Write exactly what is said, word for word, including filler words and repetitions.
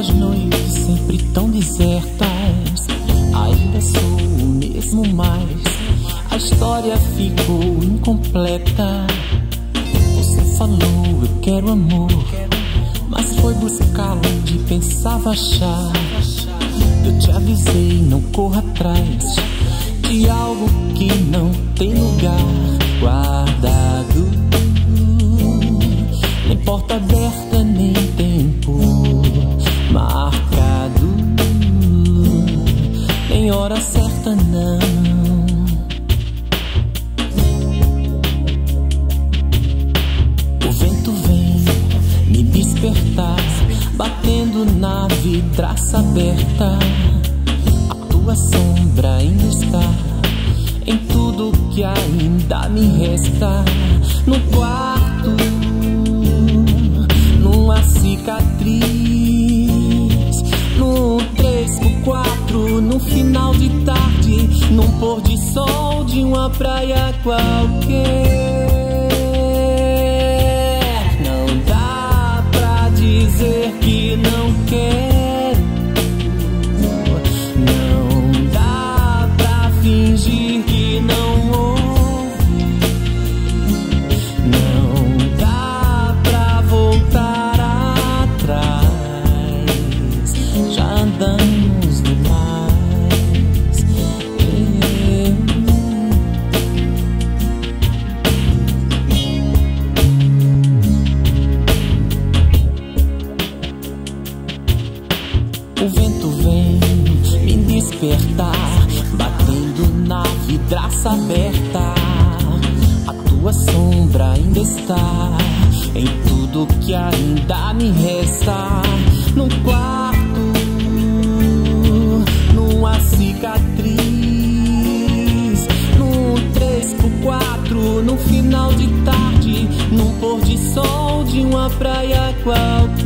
Aquelas noites sempre tão desertas, ainda sou o mesmo, mas a história ficou incompleta. Você falou eu quero amor, mas foi buscá-lo onde pensava achar. Eu te avisei, não corra atrás de algo que não tem lugar guardado, nem porta aberta, nem tempo marcado, nem hora certa não. O vento vem me despertar, batendo na vidraça aberta. A tua sombra ainda está em tudo que ainda me resta. No quarto, numa cicatriz, num três por quatro, no final de tarde, num pôr de sol de uma praia qualquer. Não dá pra dizer que não quero, não dá pra fingir que não ouve, não dá pra voltar atrás. Já andamos demais. O vento vem me despertar, batendo na vidraça aberta. A tua sombra ainda está em tudo que ainda me resta. Num quarto, numa cicatriz, num três por quatro, no final de tarde, num pôr de sol de uma praia qualquer.